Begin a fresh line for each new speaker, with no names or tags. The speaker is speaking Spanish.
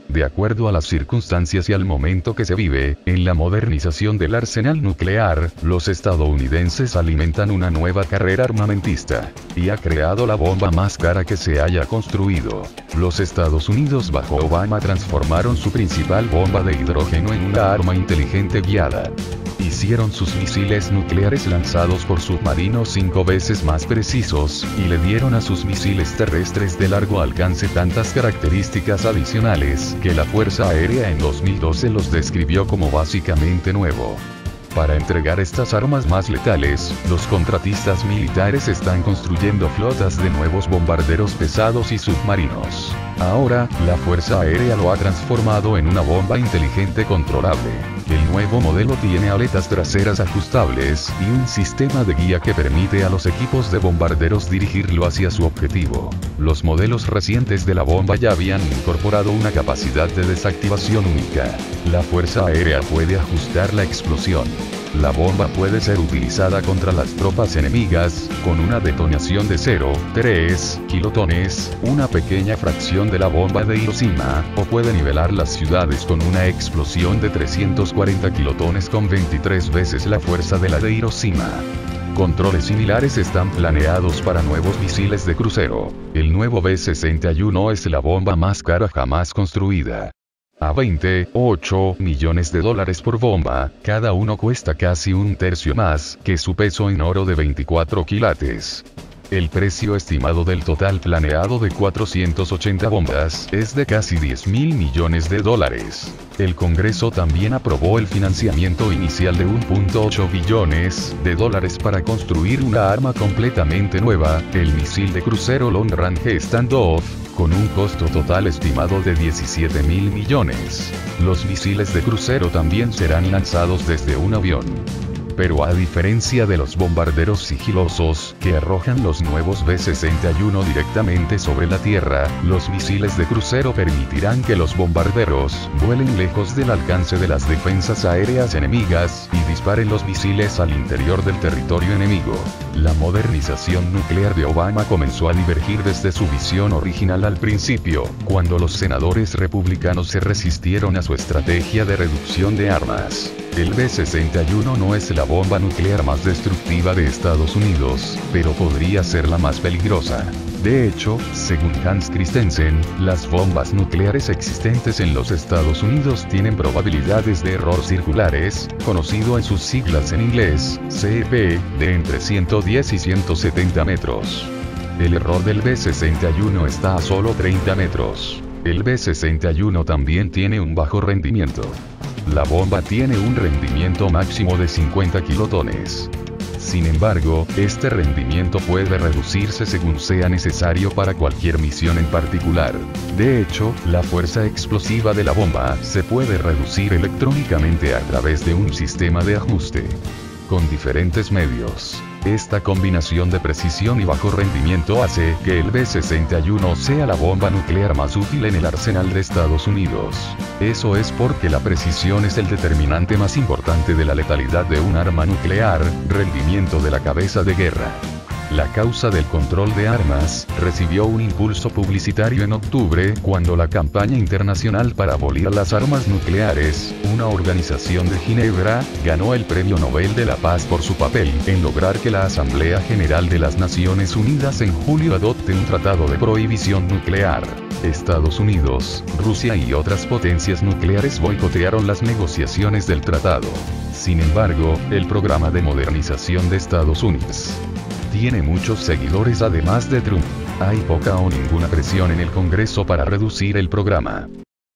De acuerdo a las circunstancias y al momento que se vive, en la modernización del arsenal nuclear, los estadounidenses alimentan una nueva carrera armamentista. Y ha creado la bomba más cara que se haya construido. Los Estados Unidos bajo Obama transformaron su principal bomba de hidrógeno en una arma inteligente guiada. Hicieron sus misiles nucleares lanzados por submarinos 5 veces más precisos, y le dieron a sus misiles terrestres de largo alcance tantas características adicionales, que la Fuerza Aérea en 2012 los describió como básicamente nuevo. Para entregar estas armas más letales, los contratistas militares están construyendo flotas de nuevos bombarderos pesados y submarinos. Ahora, la Fuerza Aérea lo ha transformado en una bomba inteligente controlable. El nuevo modelo tiene aletas traseras ajustables y un sistema de guía que permite a los equipos de bombarderos dirigirlo hacia su objetivo. Los modelos recientes de la bomba ya habían incorporado una capacidad de desactivación única. La Fuerza Aérea puede ajustar la explosión. La bomba puede ser utilizada contra las tropas enemigas, con una detonación de 0,3 kilotones, una pequeña fracción de la bomba de Hiroshima, o puede nivelar las ciudades con una explosión de 340 kilotones con 23 veces la fuerza de la de Hiroshima. Controles similares están planeados para nuevos misiles de crucero. El nuevo B-61 es la bomba más cara jamás construida. A $28 millones por bomba, cada uno cuesta casi un tercio más que su peso en oro de 24 quilates. El precio estimado del total planeado de 480 bombas es de casi $10.000 millones. El Congreso también aprobó el financiamiento inicial de $1.8 billones para construir una arma completamente nueva, el misil de crucero Long Range Standoff, con un costo total estimado de $17.000 millones. Los misiles de crucero también serán lanzados desde un avión. Pero a diferencia de los bombarderos sigilosos, que arrojan los nuevos B-61 directamente sobre la Tierra, los misiles de crucero permitirán que los bombarderos vuelen lejos del alcance de las defensas aéreas enemigas, y disparen los misiles al interior del territorio enemigo. La modernización nuclear de Obama comenzó a divergir desde su visión original al principio, cuando los senadores republicanos se resistieron a su estrategia de reducción de armas. El B-61 no es la bomba nuclear más destructiva de Estados Unidos, pero podría ser la más peligrosa. De hecho, según Hans Christensen, las bombas nucleares existentes en los Estados Unidos tienen probabilidades de error circulares, conocido en sus siglas en inglés, CEP, de entre 110 y 170 metros. El error del B-61 está a solo 30 metros. El B-61 también tiene un bajo rendimiento. La bomba tiene un rendimiento máximo de 50 kilotones. Sin embargo, este rendimiento puede reducirse según sea necesario para cualquier misión en particular. De hecho, la fuerza explosiva de la bomba se puede reducir electrónicamente a través de un sistema de ajuste. Con diferentes medios. Esta combinación de precisión y bajo rendimiento hace que el B-61 sea la bomba nuclear más útil en el arsenal de Estados Unidos. Eso es porque la precisión es el determinante más importante de la letalidad de un arma nuclear, rendimiento de la cabeza de guerra. La causa del control de armas recibió un impulso publicitario en octubre cuando la campaña internacional para abolir las armas nucleares, una organización de Ginebra, ganó el Premio Nobel de la Paz por su papel en lograr que la Asamblea General de las Naciones Unidas en julio adopte un tratado de prohibición nuclear. Estados Unidos, Rusia y otras potencias nucleares boicotearon las negociaciones del tratado. Sin embargo, el programa de modernización de Estados Unidos tiene muchos seguidores además de Trump. Hay poca o ninguna presión en el Congreso para reducir el programa.